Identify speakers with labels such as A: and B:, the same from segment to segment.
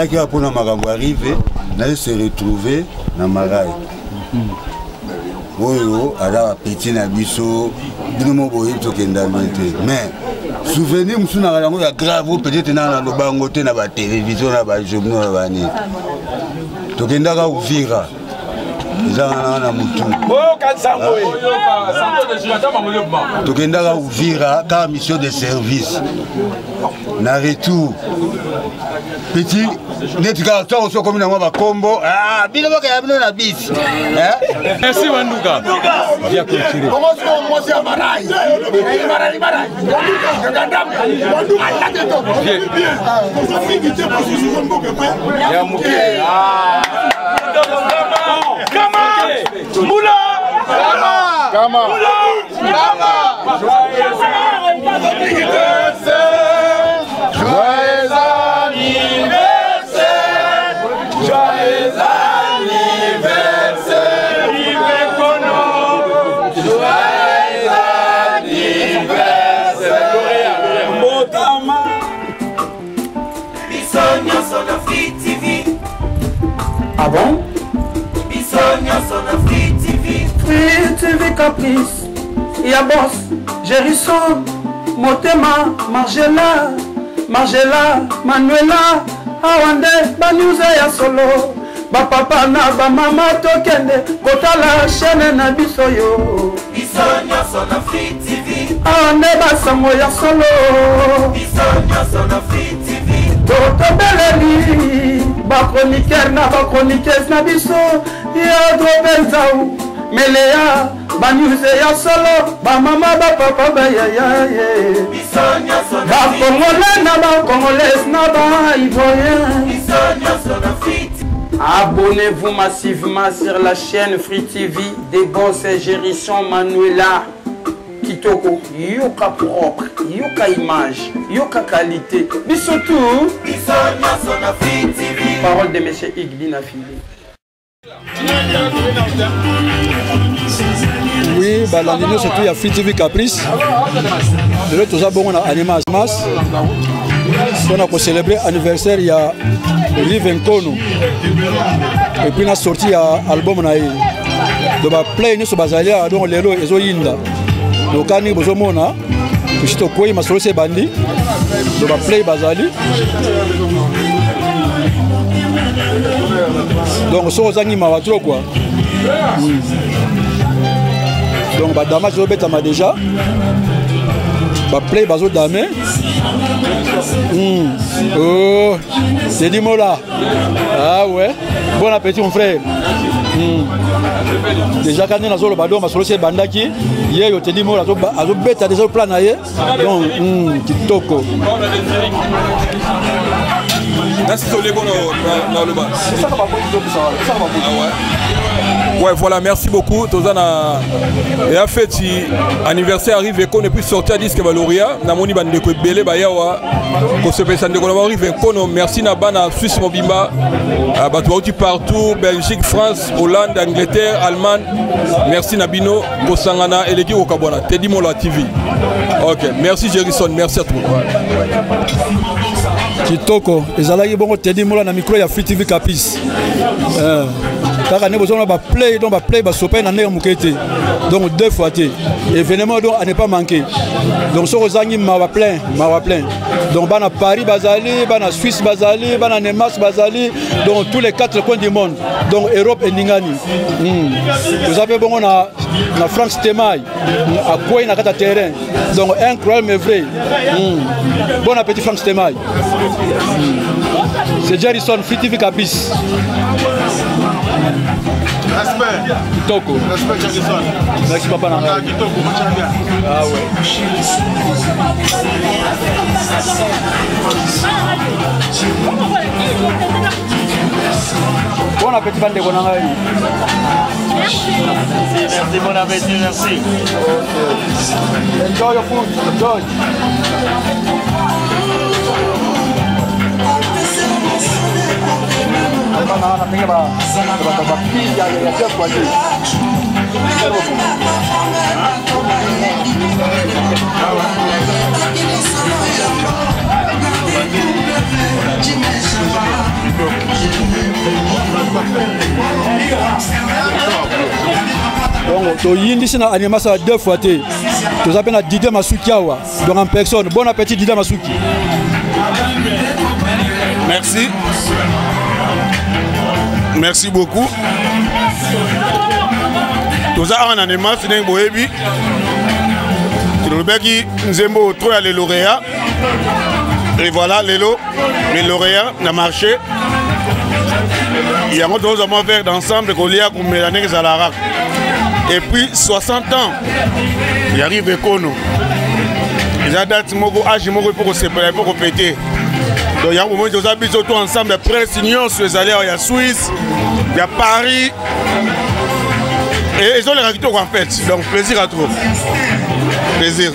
A: nayaki mpona makambo arrive naye se retrouver na Marai oyo ala petit na biso bino mo boyi tokenda loin mais souvenir musu na yango ya grave peut-être na lobango te na ba télévision na ba journaux na ba ni tokendaka Uvira na mutu tokendaka Uvira ka mission de service na retour petit net ka to so comme na moi ba kombo bino boka ya bino na bis
B: merci Wanduka bien continuer
C: comment c'est Marai
B: ya muke Kama Moula Kama
C: Joyeux anniversaire Joyeux anniversaire Ivekono Joyeux anniversaire Mbotama Bisogno sono Free TV. Ah bon? Free TV Caprice, Y'a Boss, Gérisson, Motema, Margela, Manuela, Awande, Banouze ya solo, Papa na mama tokende, Kotala chaîne na bisoyo. Bisogno sono Free TV. Awande basango ya solo. Bisogno sono Free TV. Toto beleli, ba chroniqueur na ba chroniqueuse na biso, ya drobenzau, melea, ba news ya solo, ba mama ba papa ba ya. Bisogno sono ba congolais na ba congolaise na ba ivoirien. Bisogno sono Free TV. Abonnez-vous massivement sur la chaîne Free TV des Boss et Gérisson Manuela. Kitoko, yoka propre, yoka image, yoka qualité. Bissotou, parole de M. Igbina Fili.
D: Oui, bah l'année surtout il y a Free TV Caprice. De l'autre tout ça bon on a Animas Mas. On a célébré l'anniversaire il y a Rive Nkono. Et puis on a sorti un album na donc ba play ni so bazalia donc lelo ezo yinda. Donc quand nous avons vu que je suis ma solo bandi, donc ba play bazali. Donc so zangi ma watro quoi. Donc ba dama zo beta déjà. Ba play bazo dame. Oh, c'est du mot là. Ah ouais. Bon appétit mon frère. Déjà quand on a solo bado ma solo c'est bandaki hier yo te dit mo azo beta déjà plan na ye donc kitoko
B: ouais voilà merci beaucoup Tozana et a fait anniversaire arrive qu'on est plus sorti à disque Valoria na moni bande ko belé ba yawa ko se pesa ndeko na arrive qu'on merci na bana Suisse mobimba batu partout Belgique France Hollande Angleterre Allemagne merci Nabino Kosangana et l'équipe au Kabwana Teddy Mola TV. OK merci Gérisson merci à toi
D: kitoko ezalaki bongo Teddy Mola na micro ya Free TV Caprice kaka ne besoin ba play donc ba play ba sopa na ndenge mukete donc deux fois té événement donc à ne pas manquer donc so ozangi ma plein donc bana Paris bazali bana Suisse bazali bana Nemas bazali donc tous les quatre coins du monde donc Europe et Ningani vous avez bon on a France Temai à quoi na kata terrain donc incroyable mais vrai bon appétit France Temai c'est Gérisson Free TV Caprice.
C: Respect.
D: Kitoko.
C: Respect Gérisson.
D: Merci papa Nanga.
C: Kitoko, moi bien.
D: Ah ouais. Bon appétit bande de Nanga.
C: Merci, bon appétit, merci.
D: Enjoy your food. Enjoy. Donc, tu as une animation 2 fois. Tu as Didier Masuki. Donc, en personne. Bon appétit, Didier Masuki.
E: Merci. Merci beaucoup. Tout ça en animation, c'est un boébi. Nous avons trouvé les lauréats. Et voilà, les lauréats ont marché. Il y a d'autres choses à faire d'ensemble qu'on lia comme Mélanie Zalarak. Et puis 60 ans, il arrive Ekono. Il y a des âges pour se préparer, pour péter. Donc il y a un moment où nous habitons autour ensemble, presse, Union, il y a Suisse, il y a Paris. Et ils ont les raquettes en fait. Donc plaisir à trop. Plaisir.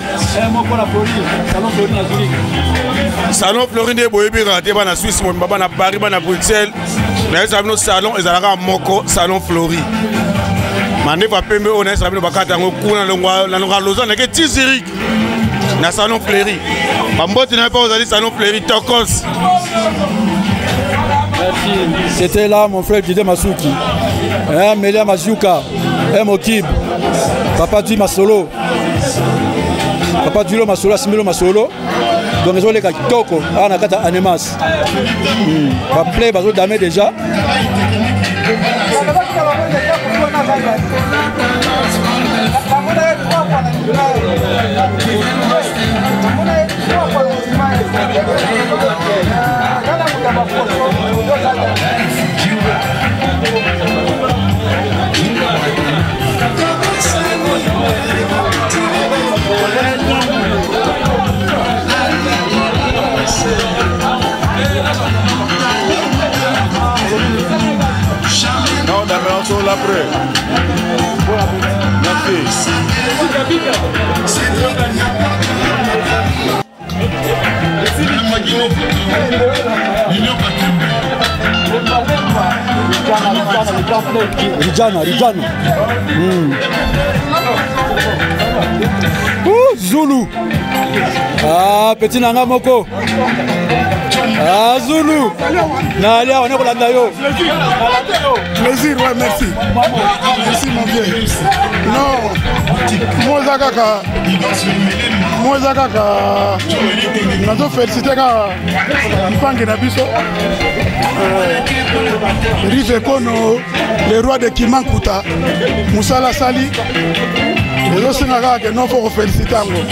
E: Salon Florine de Boébi, on a Suisse, on a Paris, on a Bruxelles. Mais ils ont un salon, ils ont un Moko, salon Flori. Mande va pembe on a salon bakata ngokuna la Lausanne que Tiziric na salon Fleury. Bambote n'a pas osé salon Fleury Tokos.
D: C'était là mon frère Didier Masuki. Melia Mazuka, Mokib, Papa du Masolo. Papa du Masolo, Similo Masolo. Donc ils ont les Toko, on a kata Anemas. Va play bazo damé déjà.
E: Non, d'abord, sur l'après. Merci.
D: Rijana. Zulu. Ah, petit nanga moko. Ah, Zulu. Nalia, on est pour la Dayo.
F: Plaisir, ouais, merci. Merci, mon vieux. Non, moi, Zakaka, nous avons félicité Mpangue Nabiso, Rive Kono, le roi de Kimankuta, Moussala Sali. Les autres que non faut féliciter.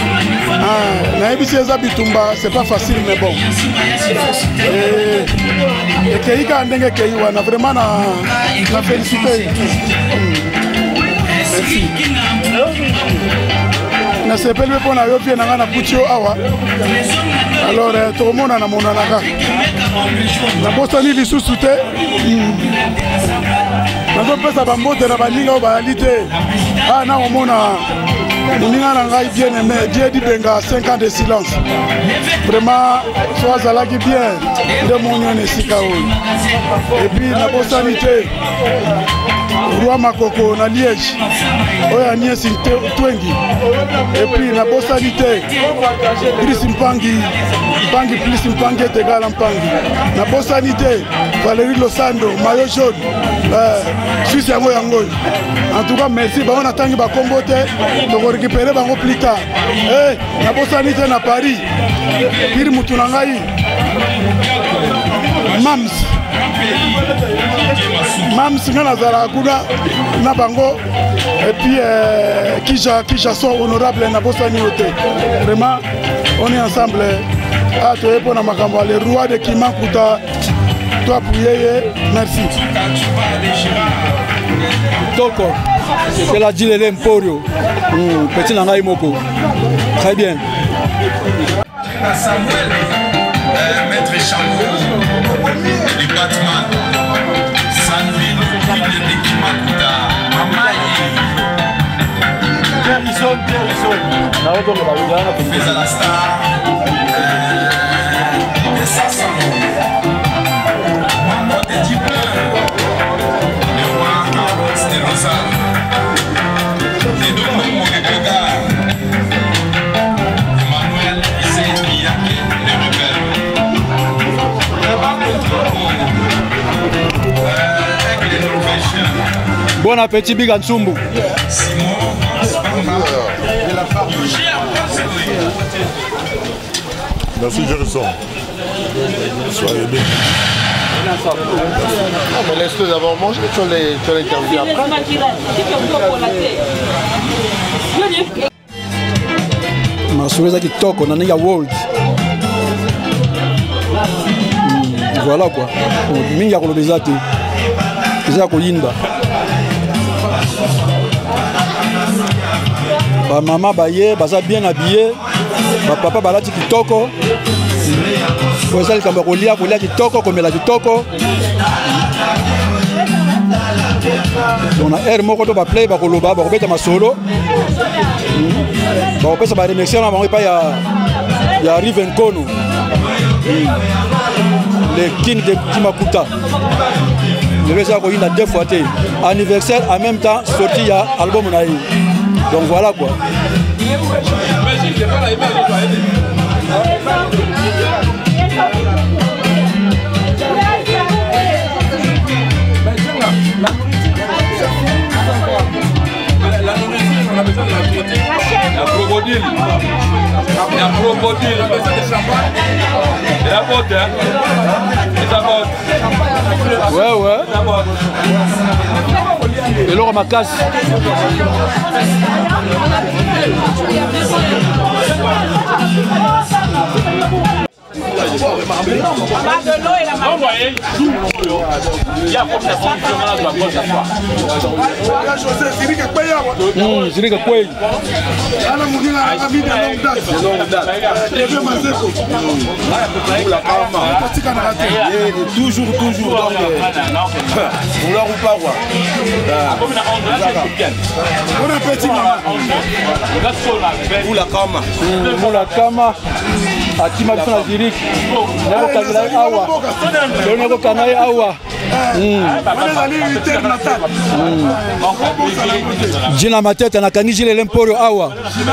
F: C'est pas facile mais bon. Et Keika Ndenge Keiwa a vraiment la félicité. Merci. Na sepelwe pona yo pia na Pucho awa. Alors tout le monde na monanaka. Na bosani lisusu te. Na pesa bambote na baninga o balite. Ah na omona moninga na ngai bien aimé Dieu dit benga 5 ans de silence. Vraiment soit zalaki bien de monyo nesika o. Et puis na bosani te. Roi Makoko na Liège. Oya Niesi Twengi. Et puis la bossalité. Plus Mpangi plus Mpangi est égal à Mpangi. La bossalité. Valérie Losando, maillot jaune. Suisse Yango Yango. En tout cas, merci. On attend que Bakombo te. Donc on récupère Bango plus tard. La bossalité na Paris. Pire Moutunangaï. Mams Nazara Kuna Nabango et puis qui sont honorables na Bosani Ote. Vraiment, on est ensemble. Ah, tu es pour Namakamba, le roi de Kimankuta. Toi, Pouyeye, merci.
D: Toko, c'est la Djilele Emporio. Petit Nangaï Moko. Très bien.
G: Samuel, Maître Chamou, les Batman, Sandrine, ville de Kimakuta, Mamaï,
D: Pierre-Isson.
G: Fais à la star, et ça sent Maman de Djibouti, le roi c'était Lausanne, les deux mots de Gaga.
D: Bon appétit, Big Ansumbu.
H: Merci, Jéruson. Soyez bien.
I: Non, mais laisse-le d'abord manger, tu vas l'interviewer après.
D: Masouza qui toque, on en est à World. Voilà quoi. Mingi ya kolobeza te. Eza koyinda. Ba maman baye, baza bien habillé. Ba papa balati kitoko. Pour ça likambo kolia kitoko, komela kitoko. On a air moko to ba play ba koloba ba kobeta masolo. Ba kopesa ba remercier na bango pa ya Riven Kono. Le king de Kimakuta. Le Bézard il a 2 fois té. Anniversaire en même temps sorti à album naï. Donc voilà quoi.
B: La crocodile. La crocodile. Et la botte, hein. Et la botte.
D: Ouais. Et l'or ma casse.
I: Toujours vouloir ou pas voir.
F: Bon appétit, maman.
D: Moula Kama. Akima Fana Zirik. Nako Kanai Awa. Nako Kanai Awa. Jina Mateta nakangi jile lemporo Awa.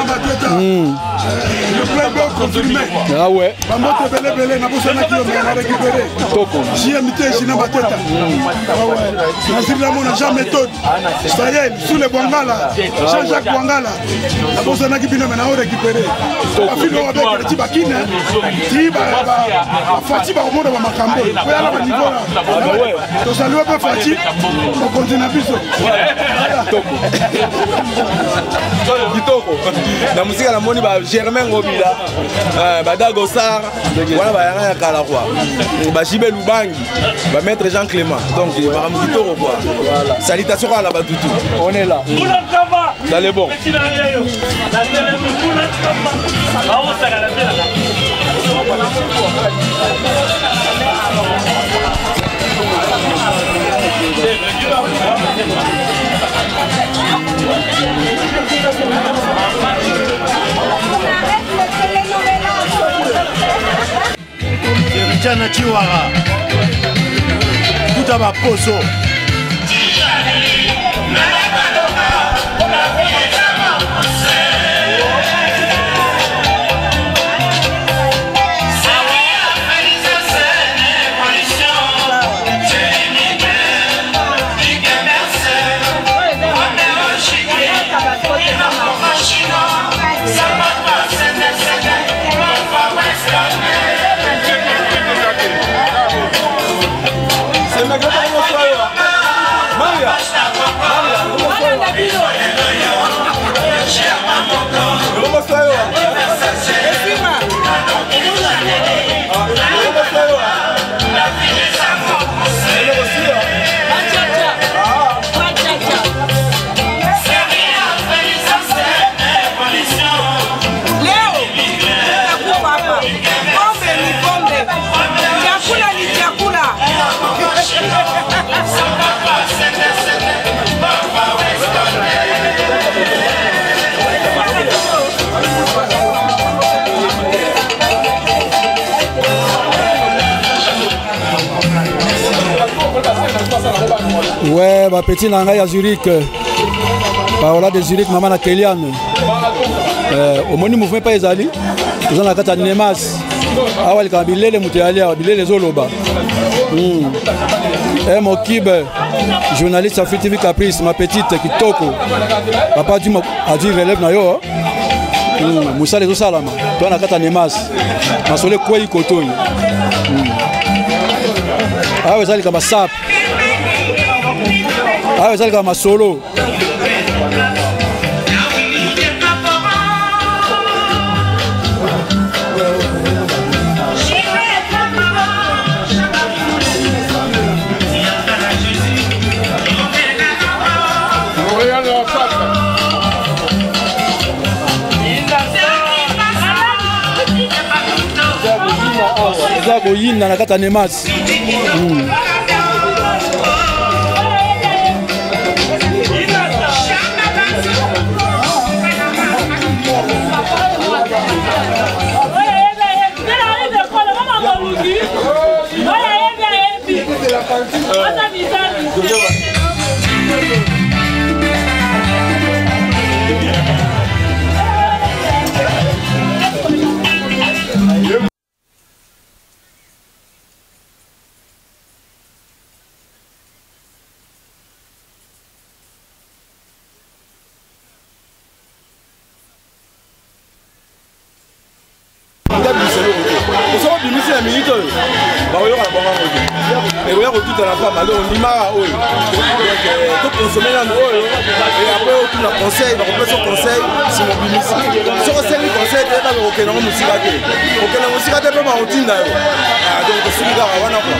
F: Le playboy confirmé.
D: Ah ouais.
F: Bamote belé na bosana ki on a récupéré.
D: Toko.
F: JMT Jina Mateta. Ah ouais. Nazir la mona Jean méthode. Sayel sous le Bwangala. Jean-Jacques Bwangala. Na bosana ki bino na récupéré. Afino avec ti bakine. Ti ba Fati ba omoda ba makambo. Ko yala ba niveau là. Ah ouais. To saluer pas Fati. On continue biso.
I: Toko. Kitoko. Na musika na moni ba Germain Ngobila, Badago Sar, voilà, bah, kala quoi. Bah, Jibé Lubangi, bah, maître Jean Clément. Donc, il va ramener tout quoi. Voilà. Salutations à la Batoutou.
D: On est là.
I: Dans les bons.
J: Jana Chiwara Kuta Baposo
D: Ouais, bah petit nanga ya Zurich. Parola de Zurich, maman na Keliane. Au moni mouvement pas ezali. Ils ont la carte Nemas. Awali ka bilele muté ali, bilele zoloba. Mokibe, journaliste à FTV Caprice, ma petite Kitoko. Papa dit relève na yo. Moussa les Osalama. Toi na kata nemas. Masole kwei kotoi. Ah ouais, ça les comme sap. Ah ouais, ça les comme solo. Yinna na kata nemas.
I: Et on tout à la femme, alors on dit mara oui. Donc consommer un oil et après on tout conseil, on peut son conseil sur mon bimisi. Sur le conseil, c'est pas le roquet non musique à dire. OK, la musique à dire pas routine là. Ah donc c'est le gars wana quoi.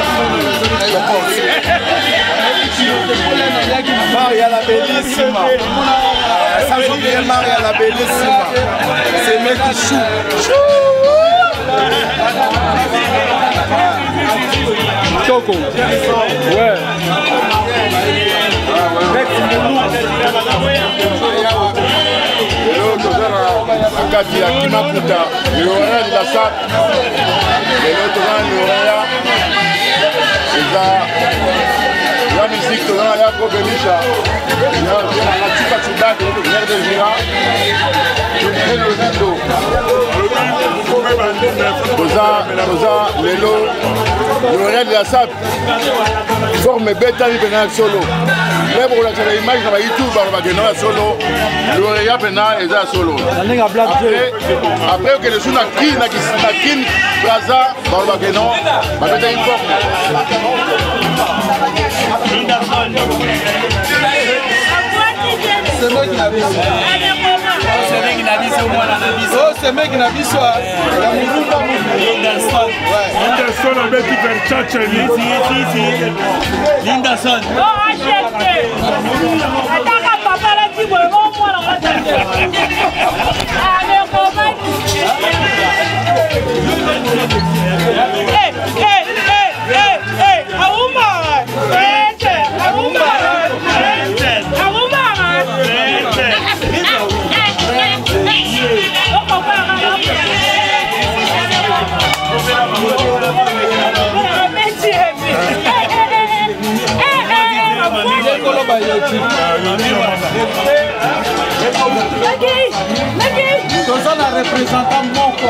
I: Maria la bellissima. Ça veut dire Maria la bellissima. C'est mec qui chou.
D: Toko. Ouais.
E: Kati ya Kimakuta, L'Oréal de la SAP, et l'autre L'Oréal, la musique de la Kobelisha, la Tika Tibak, l'air de Gira, et le Nando. Boza, Lelo, L'Oréal de la SAP, forme bêta du Pénal solo. Mais pour la image, on va YouTube, on va gagner solo. L'Oréal Pénal est à solo. Après que le sous n'a qu'une plaza, on va gagner, on va mettre une forme.
I: C'est moi qui l'avais dit. C'est mec qui n'a dit au moins la nabis. Oh, c'est mec qui n'a dit ça. Linderson.
E: Linderson a mis per chacha.
I: Linderson.
K: Oh, achète. Attends, papa l'a dit, moi, moi, la rate. Allez, comment? Hey, Aouma.
C: Toza na représentant moko.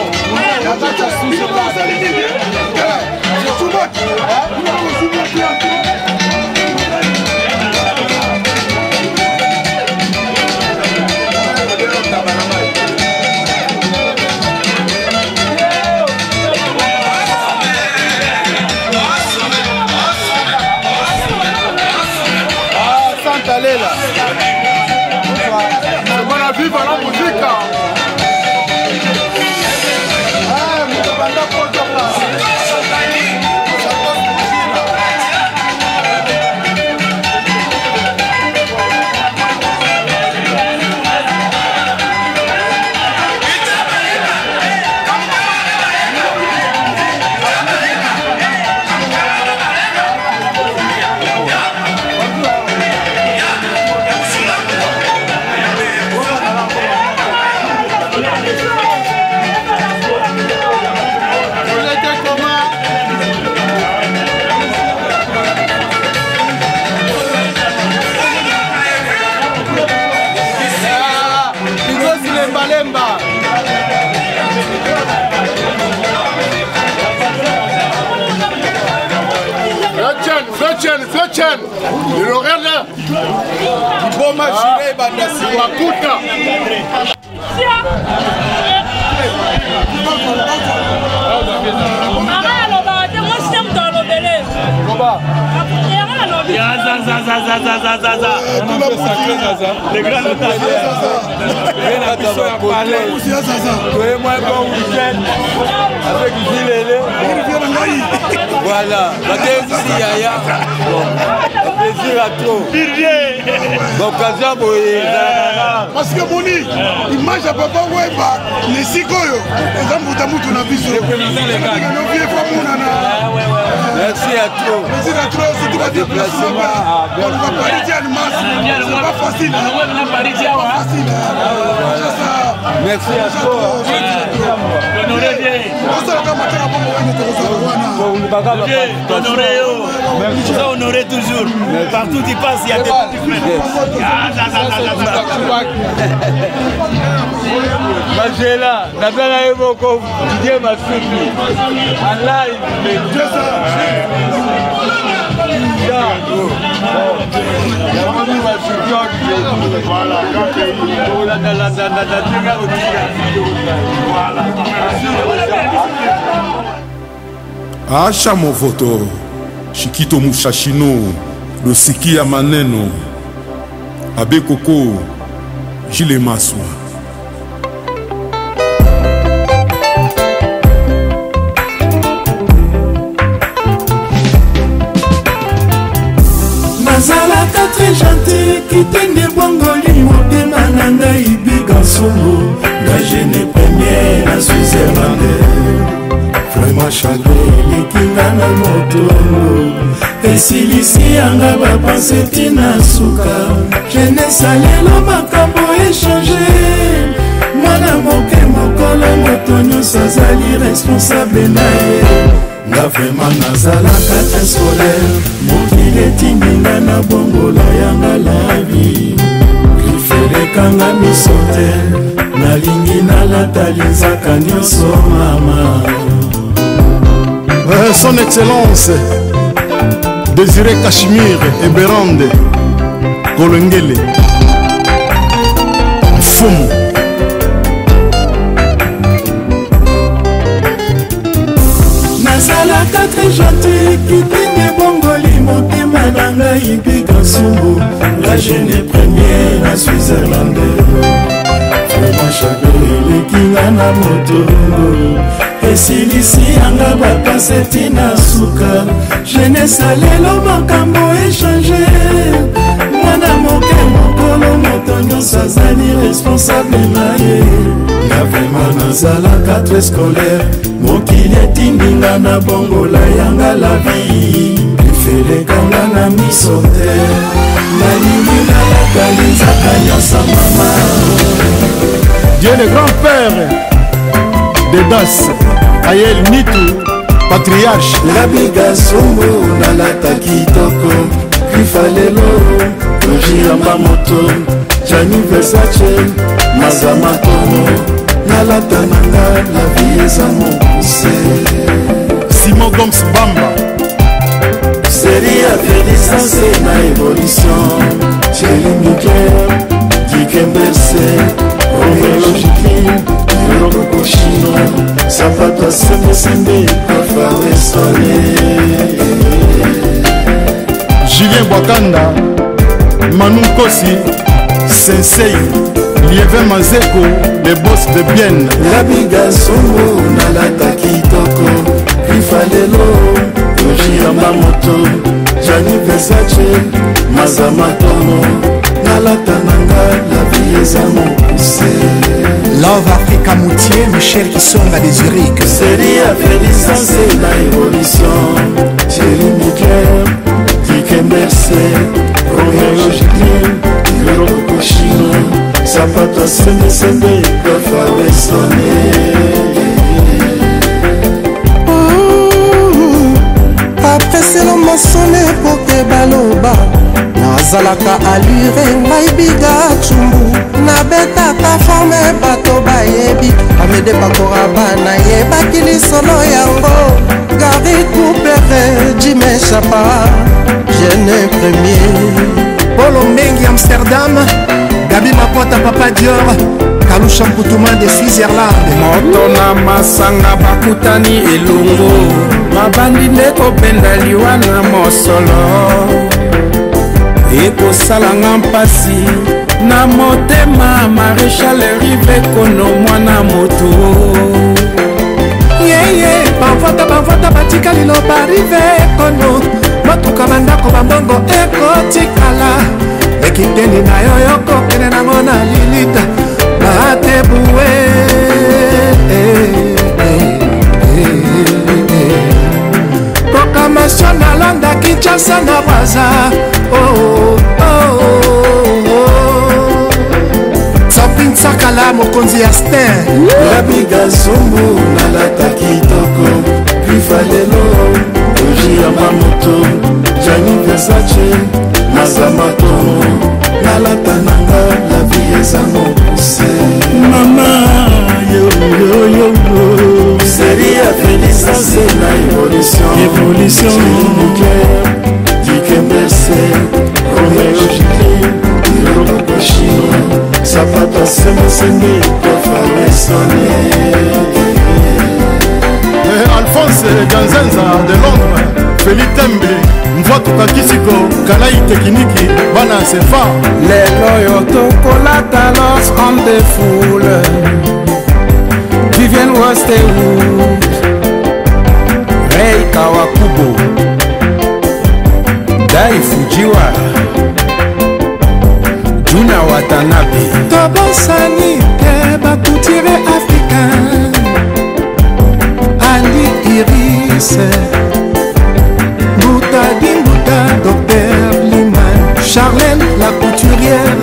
I: Santa Lela.
E: Voilà, vive la musique.
I: Ah,
E: Fletchen, le Lorraine, bon match, Makuta.
B: Les grands avec Gilles. Voilà, plaisir à trop.
F: Parce que Moni, image à papa Weba, les Sikoyo, les Amboutamutu na biso.
B: Merci à trop.
F: Merci à trop, c'est tout le déplacement. On va Paris à masse. C'est pas facile.
B: Merci à toi.
J: Honoré toujours. Partout il passe, il y a des petits frères.
B: Magela, Nabela Evoko, Didier Masuki, en live.
L: Acha Movoto, Shikito Mushashino, Losiki Amaneno, Abe Koko, Gile Maswa.
C: Nazalaka très gentil, kitende bongoli motema na ngai biga songo, nga jeune premier na Switzerlandais. Vraiment chagrin likinga na moto, esilisi yanga bapense tina suka. Jeunesse alelo makambo échangé, mwana moke mokolo moto nyonso azali responsable na ye. Nga vraiment nazalaka très scolaire, mokili etindinga na bongola yanga la vie. Rifelekanga miso te, nalingi nalata linzaka nyonso mama.
F: Son Excellence Désiré Cachemire et Berande Kolengele Fumu.
C: Nazalaka très gentil, kitenge bongoli motema na ngai biga sumbu, la jeune première na Switzerlandais. Vraiment chagrin likinga na moto, esilisi yanga bapense tina suka. Jeunesse alelo makambo échangé, mwana moke mokolo moto nyonso azali responsable na ye. Nga vraiment nazalaka très scolaire, mokili etindinga na bongola yanga la vie. Rifelekanga na miso te, nalingi nalaka linzaka nyonso mama.
F: Dieu le grand-père de Das, Ayel Nitu, patriarche.
C: La biga songo nalata kitoko, Grifalelo, Ojiramba moto, Gianni Versace, Mazamatomo, nalata nanga la vie eza mokuse.
F: Simon Gomes Bamba,
C: série à félicité na évolution, Chéri Miguel, Dikemberse, Romeo Jiquin, Yoroko Koshino, Sapato Sembe, Kafawe Sonné.
F: Julien Bwakanda, Manu Kosi, Sensei, Lievin Mazeko, les boss de Bienne.
C: La biga songo nalata kitoko, Grifalelo, Ojiramba moto, Gianni Versace, Mazamatomo, nalata nanga la vie eza mokuse.
M: Love Africa Moutier, Michel Kisonga des Zurich.
C: Série à félicité na évolution, Chéri Miguel, Dikemberse, Romeo Jiquin, Yoroko Koshino, Sapato Sembe, Kafawe Sonné.
M: Après c'est l'homme sonné pour que baloba nazalaka allure ngai biga chumbu nabetaka forme bato bayebi amede bakora bana yebaki lisolo yango gari coupere Jimé Chapa, jeune premier.
N: Polo Mengi Amsterdam, Gabi Mapota Papa Dior, Kalusha Mputuma de Switzerland.
C: Moto na masanga bakutani elongo, babandi nde kopenda liwa na mosolo. Ekosalanga mpasi na motema, Maréchal Rive Kono mwana moto.
N: Yeye, bavota batika liloba Rive Kono, matuka bandako bambongo ekotikala. Ekiteni na yo yokokene na mona lilita batebue. Proclamation na Londres, Kinshasa na Brazza. Sapin Sakala mokonzi ya Ster.
C: Labiga Zumbu nalata kitoko, Grifalelo, Oji ya Mamoto, Gianni Versace, Mazamato, nalata nanga la vie ezango pousse. Mama yo yo yo yo, seria feliz na évolution, nucléaire, Dikembese, Romeo Gili, Irobokoshi, Zapata Semesemi, Kofare Sonne.
F: Alphonse Ganzenza de Londres, Felipe Tembe, Mvoto Kakisiko, Kalai Tekiniki, Bana Sefa.
C: Les loyaux Kolata los hommes de foule, Vivienne Westwood, Rei Kawakubo, Dai Fujiwara, Juna Watanabe.
N: Tobosani ke bakutire africain, Ali Iris, Bouta Dimbuta, Docteur Liman, Charlène la couturière,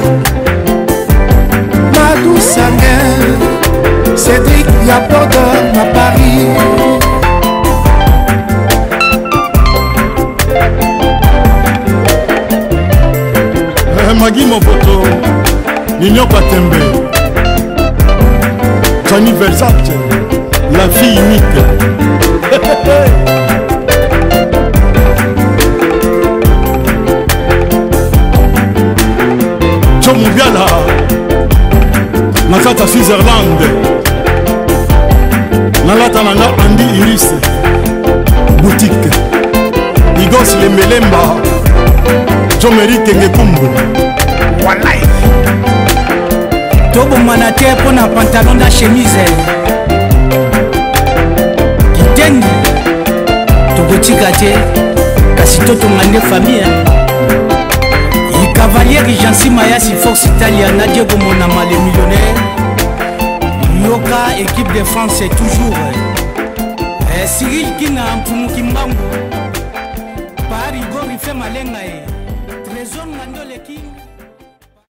N: Madou Sanger, Cédric Yapodor à Paris.
F: Magui Mopoto, Nino Patembe, Gianni Versace, la fille unique. John Mubiala, Nakata Switzerland, Nalata Nanga Andy Iris, boutique, Igos Lembelemba, Jomeri Kengekumbu.
N: Wallahi
J: tobomana te mpo na pantalon na chemise kiteni tokotika te kasi totonga nde famille ikavalieri Jansi Mayasi Force Italia na Diego Monama le millionnaire yoka équipe de France c'est toujours Cyril Kina Mfumuki Mbangu Paris Gori fait malenga